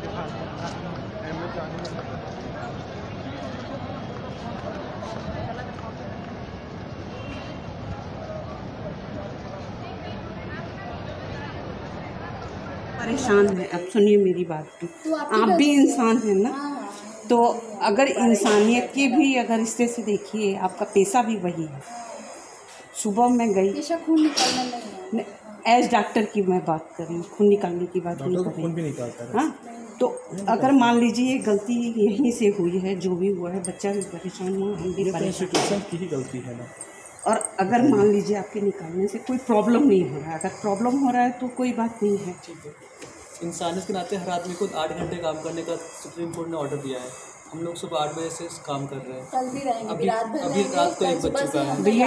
परेशान है। अब सुनिए मेरी बात तो आप भी इंसान हैं ना, तो अगर इंसानियत की भी अगर रिश्ते से देखिए, आपका पेशा भी वही है। सुबह मैं गई, खून निकालना नहीं है, एज डॉक्टर की मैं बात कर रही हूँ, खून निकालने की बात नहीं कर रही। खून भी निकालता है। हाँ, तो अगर मान लीजिए गलती यहीं से हुई है, जो भी हुआ है, बच्चा भी परेशान हुआ, हम भी इंस्टीट्यूशन की ही गलती है ना। और अगर मान लीजिए आपके निकालने से कोई प्रॉब्लम नहीं हो रहा है, अगर प्रॉब्लम हो रहा है तो कोई बात नहीं है। ठीक है, इंसानियत के नाते हर आदमी को 8 घंटे काम करने का सुप्रीम कोर्ट ने ऑर्डर दिया है। हम लोग सुबह 8 बजे से काम कर रहे हैं। कल भी रहेंगे, अभी अभी रात को 1 बज चुका है। भैया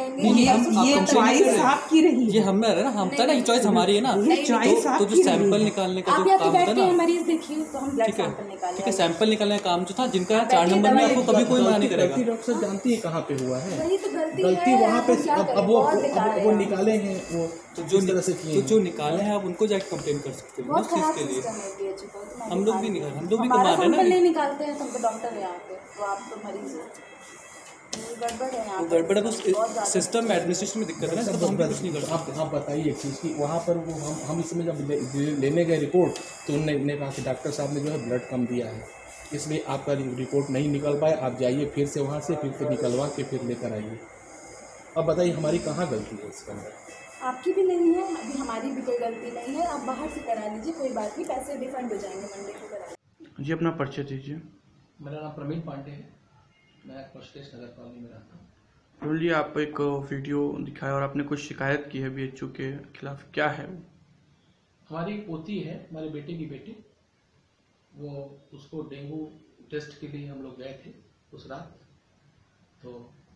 ये चॉइस आपकी रही, ये हम में ना, हम ना, ये चॉइस हमारी है ना। तो जो सैंपल निकालने का जो काम होता है ना, मरीज देखिए तो हम ठीक है, सैंपल निकालने का काम जो था, जिनका 4 नंबर में, आपको कभी कोई मना नहीं करेगा। डॉक्टर साहब जानती है कहाँ पे हुआ है, गलती वहाँ पे। अब वो निकाले हैं, वो तो जो निकाले हैं आप उनको जाके कंप्लेन कर सकते हो उस चीज़ के लिए। हम लोग भी निकाल, हम लोग भी कमा रहे हैं ना। नहीं निकालते हैं, तुम तो डॉक्टर है यहाँ पे, तो आप तो मरीज हो। गड़बड़ है यहाँ, गड़बड़ है, बस सिस्टम में, एडमिनिस्ट्रेशन में दिक्कत है ना, तो हम भी कुछ नहीं कर सकते। आप बताइए एक चीज़ की, वहाँ पर वो हम इसमें जब लेने गए रिपोर्ट, तो उन्होंने कहा कि डॉक्टर साहब ने जो है ब्लड कम दिया है, इसलिए आपका रिपोर्ट नहीं निकल पाए, आप जाइए फिर से वहाँ से फिर से निकलवा के फिर लेकर आइए। अब बताइए हमारी कहाँ गलती है इसके अंदर? आपकी भी नहीं है, अभी हमारी भी कोई गलती नहीं है। आप बाहर से करा लीजिए, कोई बात नहीं, पैसे रिफंड हो जाएंगे मंडे को करा। जी, अपना परिचय दीजिए। मेरा नाम प्रवीण पांडे है, मैं कॉस्टेस नगर कॉलोनी में रहता हूँ। प्रवीण जी, आप एक वीडियो दिखाया और आपने कुछ शिकायत की है BHO के खिलाफ, क्या है वो? हमारी पोती है, हमारे बेटे की बेटी, वो उसको डेंगू टेस्ट के लिए हम लोग गए थे उस रात। तो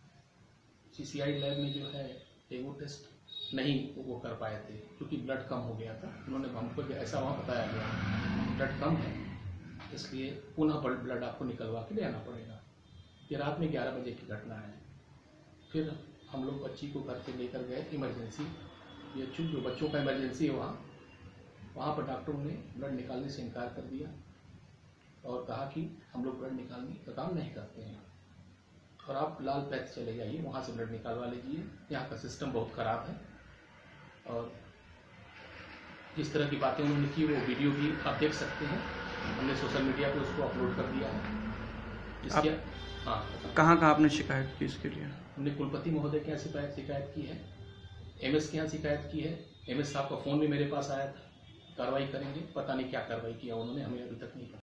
CCI लैब में जो है डेंगू टेस्ट नहीं वो कर पाए थे, क्योंकि ब्लड कम हो गया था। उन्होंने हमको ऐसा वहाँ बताया गया ब्लड कम है, इसलिए पुनः ब्लड आपको निकलवा के ले आना पड़ेगा। ये रात में 11 बजे की घटना है। फिर हम लोग बच्ची को घर से लेकर गए इमरजेंसी, ये जो बच्चों का इमरजेंसी है वहाँ पर डॉक्टरों ने ब्लड निकालने से इनकार कर दिया और कहा कि हम लोग ब्लड निकालने का काम नहीं करते हैं और आप लाल पैथ चले जाइए, वहाँ से ब्लड निकालवा लीजिए, यहाँ का सिस्टम बहुत ख़राब है। और जिस तरह की बातें उन्होंने की, वो वीडियो भी आप देख सकते हैं, हमने सोशल मीडिया पे उसको अपलोड कर दिया है। इसके हाँ, कहाँ आपने शिकायत की इसके लिए? हमने कुलपति महोदय के यहाँ शिकायत की है, MS के यहाँ शिकायत की है। MS साहब का फ़ोन भी मेरे पास आया था। कार्रवाई करेंगे, पता नहीं क्या कार्रवाई किया उन्होंने, हमें अभी तक नहीं पता।